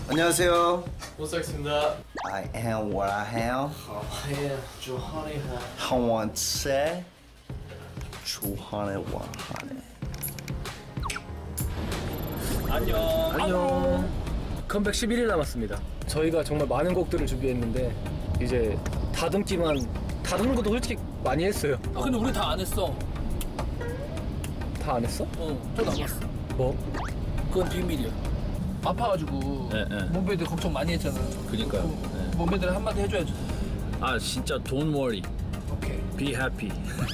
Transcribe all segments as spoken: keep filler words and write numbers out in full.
안녕하세요. 몬스타엑스입니다. I am what I am. I am 조한이하. 한원세 조한의 원한의. 안녕. 안녕. 컴백 십일 일 남았습니다. 저희가 정말 많은 곡들을 준비했는데 이제 다듬기만 다듬는 것도 솔직히 많이 했어요. 아 근데 우리 다 안 했어. 다 안 했어? 어, 또 남았어. 뭐? 그건 비밀이야. 아파가지고 네, 네. 몸베들 걱정 많이 했잖아. 그니까요. 네. 몸베들 한마디 해줘야지. 아 진짜 don't worry, 오케이. be happy.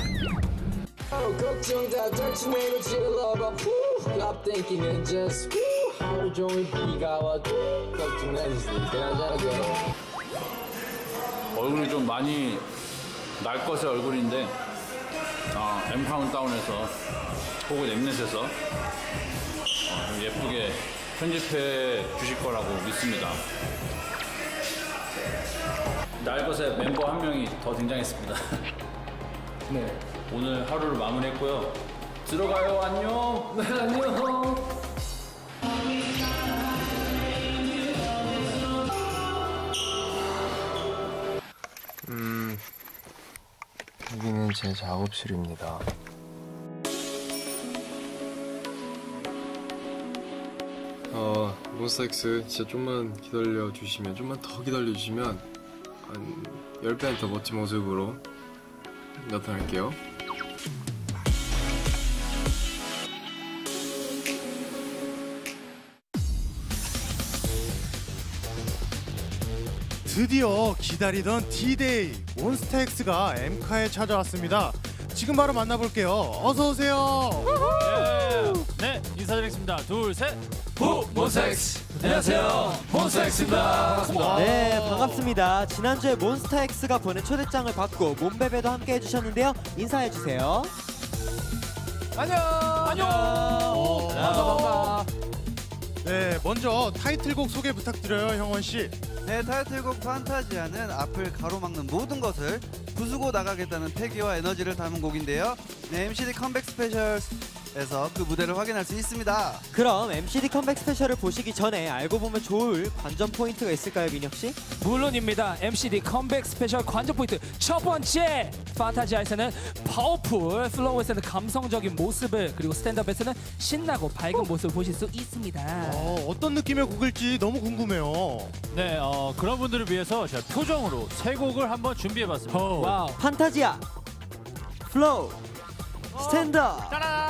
걱정 다 덜치면 질러봐 Stop thinking and just 하루 종일 비가 와도 걱정하지 그냥 얼굴이 좀 많이 날 것의 얼굴인데 어, M 카운트다운에서 혹은 엠넷에서 어, 좀 예쁘게 편집해 주실 거라고 믿습니다. 날 것의 멤버 한 명이 더 등장했습니다. 네. 오늘 하루를 마무리했고요. 들어가요. 안녕. 네, 안녕. 음, 여기는 제 작업실입니다. 어, 몬스타엑스 진짜 좀만 기다려 주시면, 좀만 더 기다려 주시면 한 십 배는 더 멋진 모습으로 나타날게요. 드디어 기다리던 디데이 몬스타엑스가 엠카에 찾아왔습니다. 지금 바로 만나볼게요. 어서 오세요. 네, 인사드리겠습니다. 둘, 셋. 후 몬스타엑스. 안녕하세요. 몬스타엑스입니다. 반갑습니다. 네, 반갑습니다. 지난주에 몬스타엑스가 보낸 초대장을 받고 몸베베도 함께 해주셨는데요. 인사해주세요. 안녕. 안녕. 반가 반가. 네, 먼저 타이틀곡 소개 부탁드려요, 형원 씨. 네, 타이틀곡 판타지아는 앞을 가로막는 모든 것을 부수고 나가겠다는 패기와 에너지를 담은 곡인데요. 네, 엠시디 컴백 스페셜에서 그 무대를 확인할 수 있습니다. 그럼 엠시디 컴백 스페셜을 보시기 전에 알고 보면 좋을 관전 포인트가 있을까요, 민혁 씨? 물론입니다. 엠시디 컴백 스페셜 관전 포인트 첫 번째! 판타지아에서는 파워풀, 플로우에서는 감성적인 모습을, 그리고 스탠드업에서는 신나고 밝은 모습을 보실 수 있습니다. 어, 어떤 느낌의 곡일지 너무 궁금해요. 네, 어, 그런 분들을 위해서 제가 표정으로 세 곡을 한번 준비해봤습니다. 와우. 판타지아, 플로우, 스탠드업.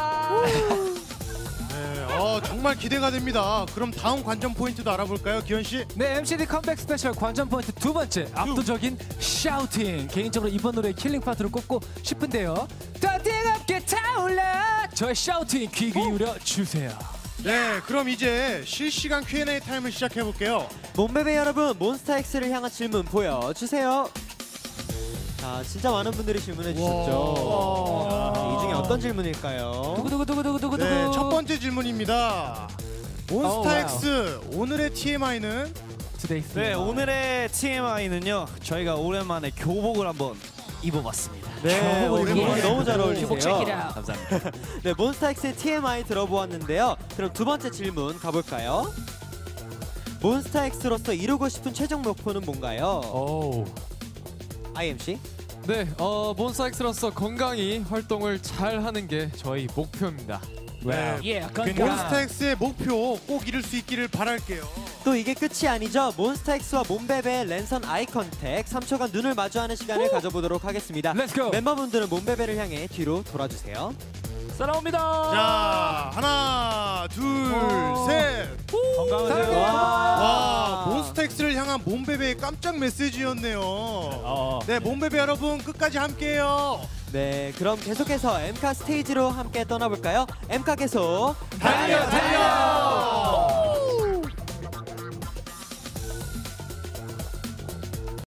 네, 어, 정말 기대가 됩니다. 그럼 다음 관전 포인트도 알아볼까요, 기현 씨? 네, 엠시디 컴백 스페셜 관전 포인트 두 번째, 압도적인 샤우팅. 개인적으로 이번 노래의 킬링 파트를 꼽고 싶은데요. 더 뜨겁게 타올라. 저의 샤우팅 귀 기울여 주세요. 네, 그럼 이제 실시간 큐 앤 에이 타임을 시작해볼게요. 몸베베 여러분, 몬스타엑스를 향한 질문 보여주세요. 자, 진짜 많은 분들이 질문해 주셨죠. 이 중에 어떤 질문일까요? 두구두구두구두구두구. 네, 첫 번째 질문입니다. 몬스타엑스 오늘의 티엠아이는? 네, 오늘의 티엠아이는요. 저희가 오랜만에 교복을 한번 입어봤습니다. 네, 오랜만에 너무 잘 어울리세요. 감사합니다. 네, 몬스타엑스의 티엠아이 들어보았는데요. 그럼 두 번째 질문 가볼까요? 몬스타엑스로서 이루고 싶은 최종 목표는 뭔가요? 오. 아이엠씨? 네, 어, 몬스타엑스로서 건강히 활동을 잘 하는 게 저희 목표입니다. 네, 예, 몬스타엑스의 목표 꼭 이룰 수 있기를 바랄게요. 또 이게 끝이 아니죠. 몬스타엑스와 몸베베의 랜선 아이 컨택 삼 초간 눈을 마주하는 시간을 오! 가져보도록 하겠습니다. 렛츠고! 멤버분들은 몸베베를 향해 뒤로 돌아주세요. 사랑합니다. 자, 하나, 둘, 셋. 건강하세요. 와, 와, 몬스타엑스를 향한 몸베베의 깜짝 메시지였네요. 어. 네, 몸베베 여러분 끝까지 함께해요. 네, 그럼 계속해서 엠카 스테이지로 함께 떠나볼까요? 엠카 계속 달려 달려.